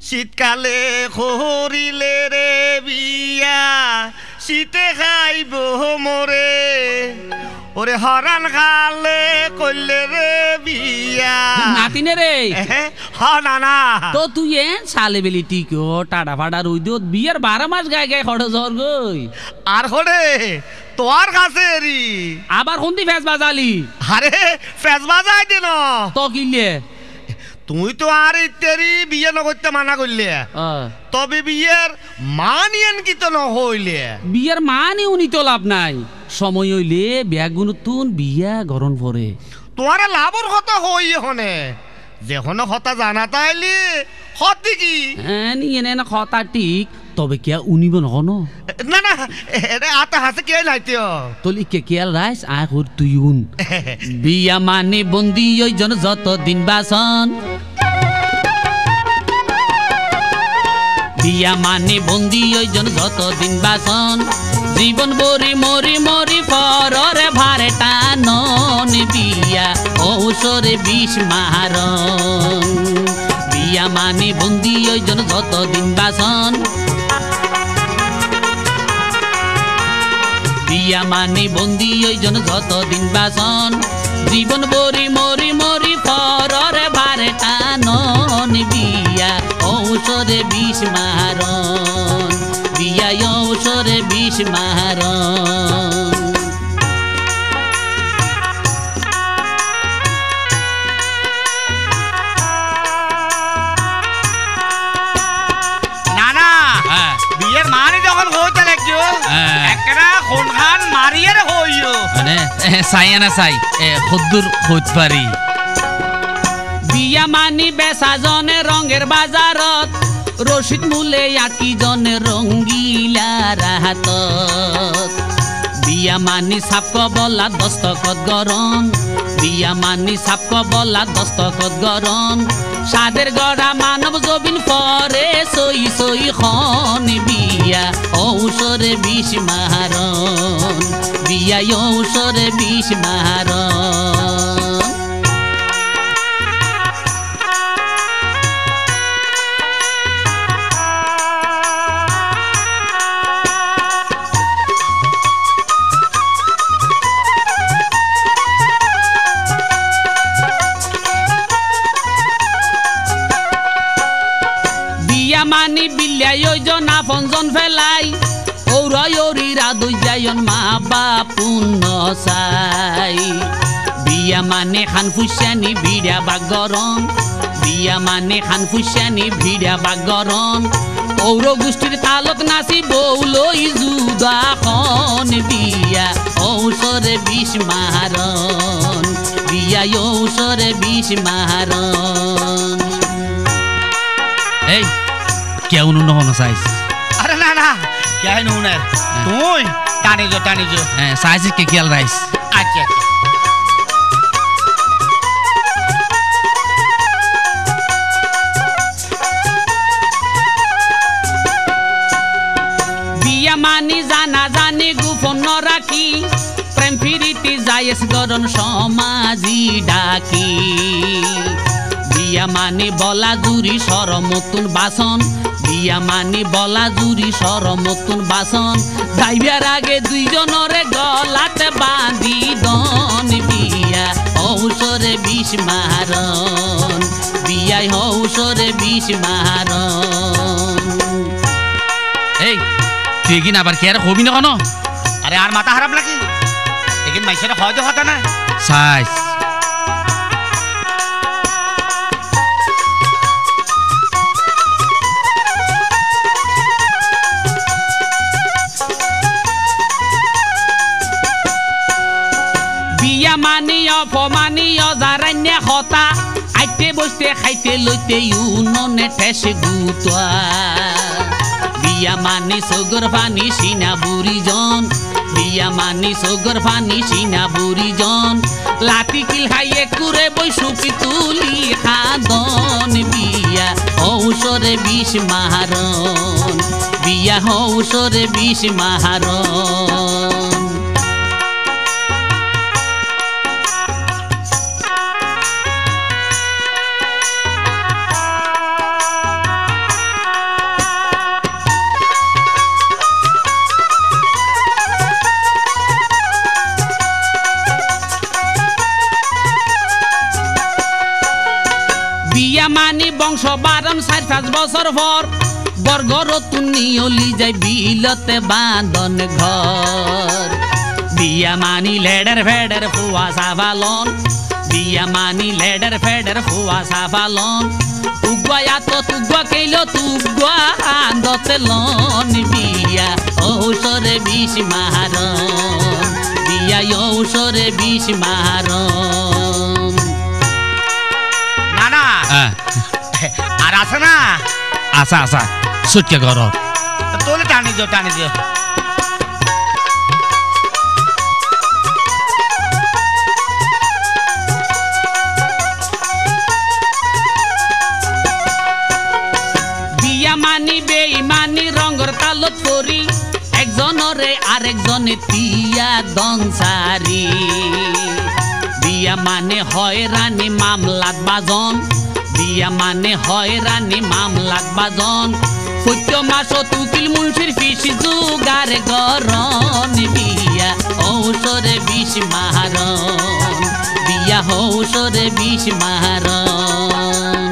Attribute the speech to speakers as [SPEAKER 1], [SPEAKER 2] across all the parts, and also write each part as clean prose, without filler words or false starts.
[SPEAKER 1] শীতকালে করিলে রে বিয়া শীতে খাইব মরে ওরে হরান খালে কইলে রে বিয়া
[SPEAKER 2] নাতিনে রে
[SPEAKER 1] হ নানা
[SPEAKER 2] তো তুই এন সালে বেলি টিকো টাটা ফাটা রুই দিও বিয়ের 12 মাস গায়ে গায়ে খড় জ্বর গই
[SPEAKER 1] আর হরে তোর কাছে রি
[SPEAKER 2] আবার কোনটি ফেস বাজালি
[SPEAKER 1] আরে ফেস বাজাই দিন
[SPEAKER 2] তো কিলে
[SPEAKER 1] তুই তো আর ইত্যাদি বিয়ে নগরতে মানা করলে তবে বিয়ের মানিয়েন কি তো নহইলে
[SPEAKER 2] বিয়ের মানে উনি তো লাভ নাই সময় হইলে ব্যাগুন তুন বিয়া গরম পরে
[SPEAKER 1] তোমারে লাভর কথা হই হনে যেখন কথা জানা তাইলে হতি কি
[SPEAKER 2] নিয়ে নে না কথা ঠিক তবে কে উনিব নহন
[SPEAKER 1] না না এটা আতা হাসে কে নাইতেও
[SPEAKER 2] তলি কে কেল রাইস আয় হর তুই উন বিয়া মানে বন্দি ওই জন যত দিন বাসন বিয়া মানে বন্দি ওই জন যত দিন বাসন জীবন বরি মরি মরি পরে ভারে টানন বিয়া ঔষরে বিষ মারন বিয়া মানে বন্দি ওই জন যত দিন বাসন বিয়া মানে বন্দি ওই জন যত দিন বাসন জীবন বরি মরি মরি পরে ভারে টানন বিয়া ঔষরে বিষ মারন বিয়া ঔষরে বিষ মারন
[SPEAKER 1] নানা বিয়ের মানে যখন হইতে লাগছো একটা কোনখান মারিয়ে হইও
[SPEAKER 2] মানে সাইয়া না সাই খদ্দুর খোঁজ পারি বিয়া মানি বেসা জনে রঙের বাজারত রশিদ মূলে আকি জনে রঙ্গিলা রাহাতত বিয়া মানি সাপক বলা দস্তখত গরম বিয়া মানি সাপক বলা দস্তখত গরম সাদের গড়া মানব জবিন পরে সই সই খন বিয়া ঔষরে বিষ মারন বিয়া ঔষরে বিষ মারন মানি বিল্লাই ওইজন আপনজন ফেলাই ঔরই ওরিরা দুই যাইন মা বাপুন চাই বিয়া মানে খান ফুসানি ভিড়া বাগ গরম বিয়া মানে খান ফুসানি ভিড়া বাগ গরম ঔর গোষ্ঠীর তালত নাচি বৌলই জুদাখন বিয়া ঔষরে বিষ মারন বিয়া ঔষরে বিষ মারন এই কেউ নহন চাইছ
[SPEAKER 1] আরে না না কে নুনের তুই টানি যো
[SPEAKER 2] চাইছিস কে কেল রাইস
[SPEAKER 1] আচ্ছা
[SPEAKER 2] বিয়া মানি জানা জানি গোপন রাখি প্রেম ফিরিতি যাইস গরন সমাজি ডাকি বিয়া মানি বলা জুরি সরমতুন বাসন বিয়া মানি বলা জুরি সরমতুন বাসন যাইবার আগে দুইজনরে গলাতে বাঁধি দন বিয়া ঔষরে বিষ মারন বিয়া ঔষরে বিষ মারন এই তুই কি না আবার কি আর হবি না কেন
[SPEAKER 1] আরে আর মাথা খারাপ নাকি এখানে মাইসের হয়তো হতা না
[SPEAKER 2] সাইজ মানি অপমানি অজারান্য হতা আইতে বসতে খাইতে লইতে ইউননে ঠেসে গুতোয়া বিয়া মানি সগর পানি সিনা বুড়ি জন বিয়া মানি সগর পানি সিনা বুড়ি জন লাতি কিল খাইয়ে কুরে বই সুপি তুলি খাদন বিয়া ঔষরে বিষ মারন বিয়া ঔষরে বিষ মারন বংশ বারণ 4-5 বছর পর বর্গর তুনিয়লি যায় বিলতে বাঁধন ঘর বিয়া মানি লেডার ফেডার ফুয়া সাফালন বিয়া মানি লেডার ফেডার ফুয়া সাফালন তুগুয়া তো তুগুয়া কেইলো তুগুয়া আন্দতে লন বিয়া ঔষরে বিষ মারণ বিয়া ঔষরে বিষ মারণ
[SPEAKER 1] না না আর আছে না
[SPEAKER 3] আসা আসা সুটকে ঘর
[SPEAKER 1] তোলে টানি দিও
[SPEAKER 2] বিয়া মানি বেইমানি রঙর তালত করি একজনরে আরেকজনে তিয়া দংসারি বিয়া মানে হয়রানি মামলাত বাজন বিয়া মানে হয়রানি মামলাত বাজন সত্য মাস তুকিল মুন্সির ফিস জুগার গরন বিয়া ঔষরে বিষ মারণ বিয়া ঔষরে বিষ মারণ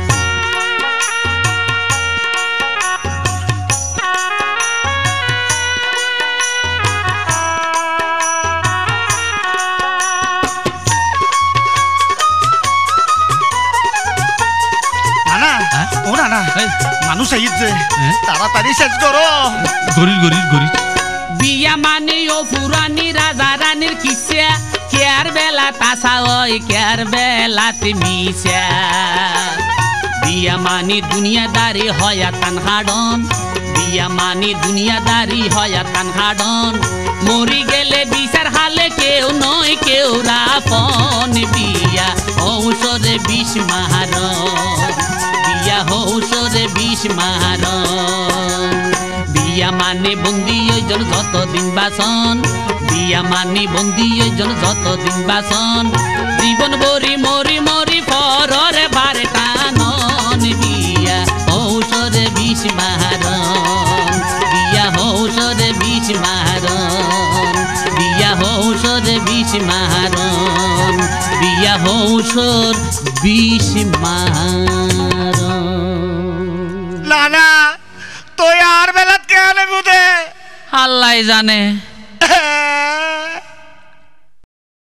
[SPEAKER 1] মানুষ আইছে তাড়াতাড়ি শেষ করো
[SPEAKER 3] গরির
[SPEAKER 2] বিয়া মানে ও পুরানি রাজা রানীর কিসা কেয়ার বেলা তাসা ওই কেয়ার বেলাতে মিশা বিয়া মানে দুনিয়াদারি হয়া তান হাডন বিয়া মানে দুনিয়াদারি হয়া তান হাডন মরি গেলে বিচার হালে কেউ নয় কেউ রাপন বিয়া ঔষরে বিষ মারণ বিয়া ঔষরে বিষ মারণ বিয়া মানে বন্দি ওইজন যতদিন বাসন বিয়া মানে বন্দি ওইজন যতদিন বাসন জীবন বরি মরি মরি পররে বারে টানন বিয়া ঔষরে বিষ মারণ বিয়া ঔষরে বিষ মারণ বিয়া ঔষরে বিষ মারণ বিয়া ঔষর বিষ মারণ
[SPEAKER 1] না না তো আর বেলাত কে আনে বুদে
[SPEAKER 2] আল্লাহ জানে।